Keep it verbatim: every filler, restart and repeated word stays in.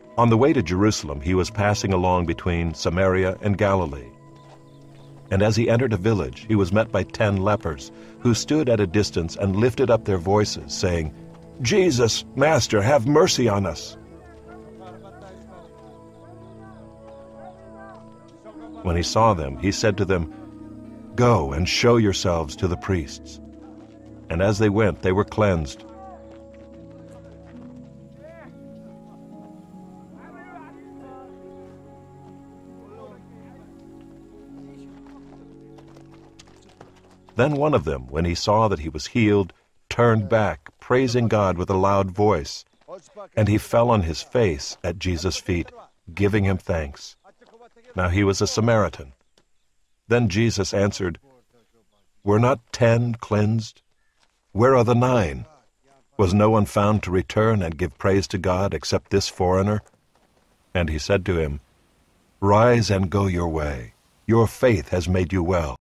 On the way to Jerusalem, he was passing along between Samaria and Galilee. And as he entered a village, he was met by ten lepers, who stood at a distance and lifted up their voices, saying, "Jesus, Master, have mercy on us." When he saw them, he said to them, "Go and show yourselves to the priests." And as they went, they were cleansed. Then one of them, when he saw that he was healed, turned back, praising God with a loud voice. And he fell on his face at Jesus' feet, giving him thanks. Now he was a Samaritan. Then Jesus answered, "Were not ten cleansed? Where are the nine? Was no one found to return and give praise to God except this foreigner?" And he said to him, "Rise and go your way. Your faith has made you well."